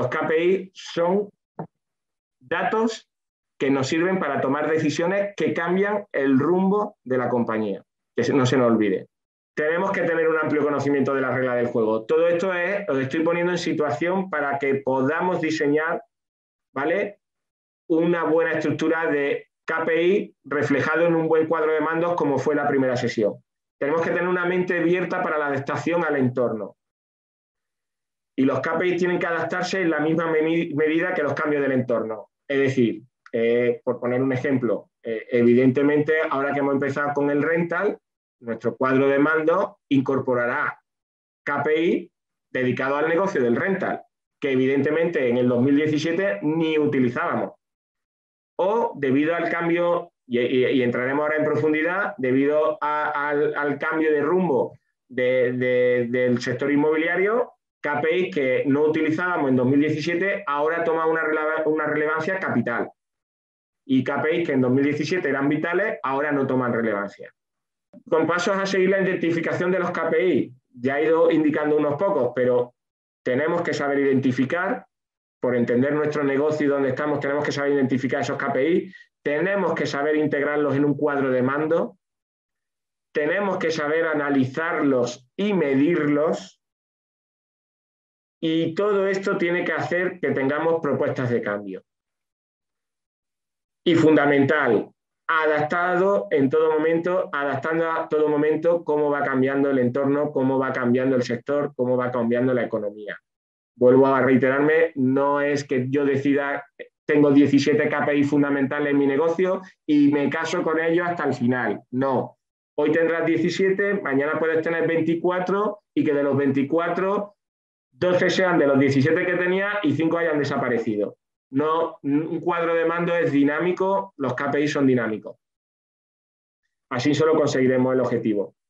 los KPI son datos que nos sirven para tomar decisiones que cambian el rumbo de la compañía, que no se nos olvide. Tenemos que tener un amplio conocimiento de las reglas del juego. Todo esto os estoy poniendo en situación para que podamos diseñar, ¿vale?, una buena estructura de KPI reflejado en un buen cuadro de mandos como fue la primera sesión. Tenemos que tener una mente abierta para la adaptación al entorno. Y los KPI tienen que adaptarse en la misma medida que los cambios del entorno. Es decir, por poner un ejemplo, evidentemente ahora que hemos empezado con el rental, nuestro cuadro de mando incorporará KPI dedicado al negocio del rental, que evidentemente en el 2017 ni utilizábamos. O debido al cambio, y entraremos ahora en profundidad, debido al cambio de rumbo del sector inmobiliario, KPIs que no utilizábamos en 2017 ahora toman una relevancia capital. Y KPIs que en 2017 eran vitales ahora no toman relevancia. Con pasos a seguir la identificación de los KPI, ya he ido indicando unos pocos, pero tenemos que saber identificar, por entender nuestro negocio y dónde estamos, tenemos que saber identificar esos KPI, tenemos que saber integrarlos en un cuadro de mando, tenemos que saber analizarlos y medirlos, y todo esto tiene que hacer que tengamos propuestas de cambio. Y fundamental, adaptando a todo momento cómo va cambiando el entorno, cómo va cambiando el sector, cómo va cambiando la economía. Vuelvo a reiterarme, no es que yo decida, tengo 17 KPI fundamentales en mi negocio y me caso con ellos hasta el final. No. Hoy tendrás 17, mañana puedes tener 24 y que de los 24, 12 sean de los 17 que tenía y 5 hayan desaparecido. No, un cuadro de mando es dinámico, los KPI son dinámicos. Así solo conseguiremos el objetivo.